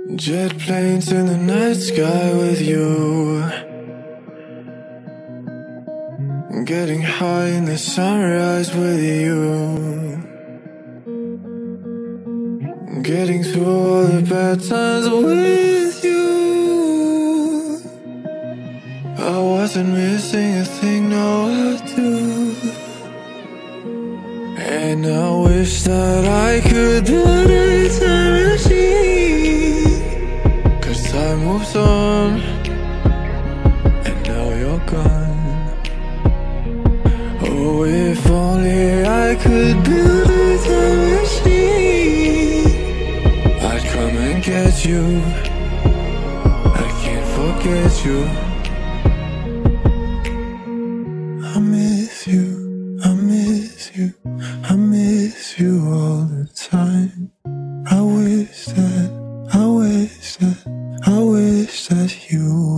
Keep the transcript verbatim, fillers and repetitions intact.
Jet planes in the night sky with you, getting high in the sunrise with you, getting through all the bad times with you. I wasn't missing a thing, now I do. And I wish that I could build a time machine, 'cause time moves on, and now you're gone. Oh, if only I could build a time machine, I'd come and get you. I can't forget you. I miss you, I miss you, I miss you all the time. I wish that, I wish that, I wish that you